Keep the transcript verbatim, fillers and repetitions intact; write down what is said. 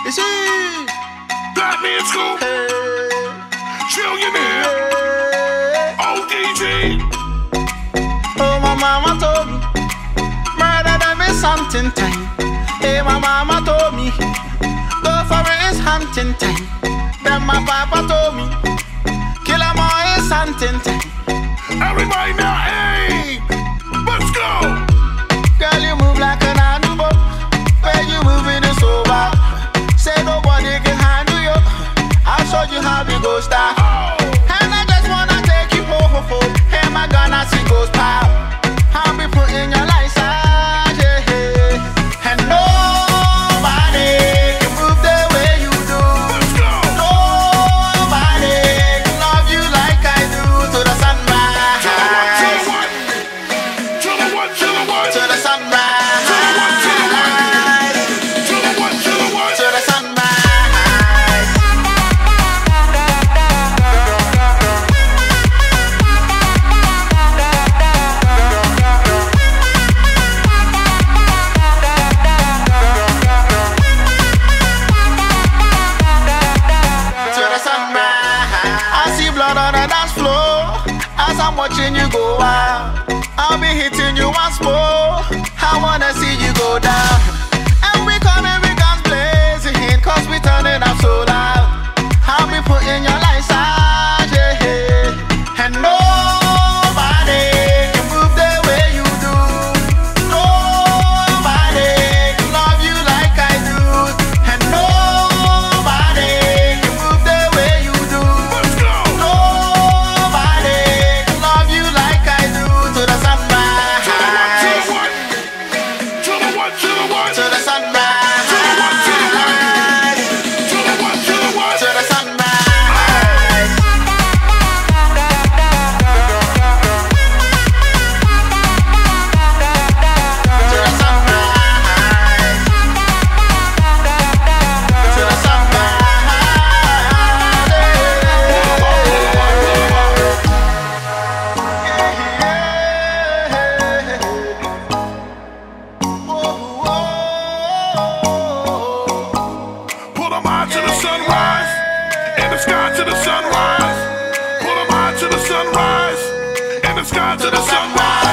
You see, Black Man Scoop, hey, Trillionaire, hey. O D G. Oh, my mama told me, murder them is hunting time. Hey, my mama told me, go for it is hunting time. Then my papa told me, kill 'em all is hunting time. Everybody now, hey, let's go. Girl, you move like an animal. Where you moving is over. Say nobody can handle you. I'll show you how we go start. Oh, And I just wanna take you home, home, home. Hey, my gun, I see goes pow. I'll be putting your lights out, yeah, yeah. And nobody can move the way you do. let's go. Nobody can love you like I do. To the sunrise, To the what, to the what? To the what, to the what? to the sunrise, To the what, to the what? To the what, to the what? to the sunrise. To the sunrise. I see blood on the dance floor as I'm watching you go out. I'll be hitting you once more. I wanna see you go down. And we coming with guns blazing, cause we turning up so loud. I'll be putting your lights out, yeah, yeah. And nobody can move the way you do. Nobody can love you like I do. And nobody can move the way you do. Let's go. Nobody can love you like I do. To the sunrise, To the what, to the what? To the what, to the what? to the sunrise, To the what, to the what? To the what, to the what? to the sunrise. To the sunrise, to the sunrise. Pull them out to the sunrise, in the sky to the sunrise. Pull them out to the sunrise, in the sky to the sunrise.